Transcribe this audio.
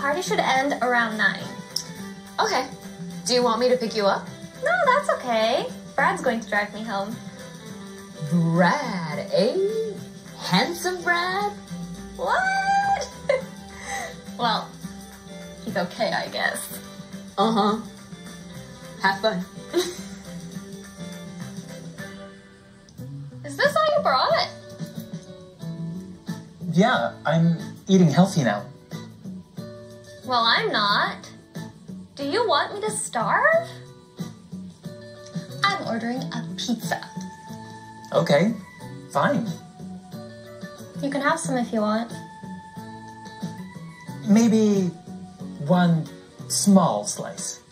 party should end around 9. Okay. Do you want me to pick you up? No, that's okay. Brad's going to drive me home. Brad, eh? Handsome Brad? What? Well, he's okay, I guess. Uh-huh. Have fun. Is this all you brought? Yeah, I'm eating healthy now. Well, I'm not. Do you want me to starve? I'm ordering a pizza. Okay, fine. You can have some if you want. Maybe one small slice.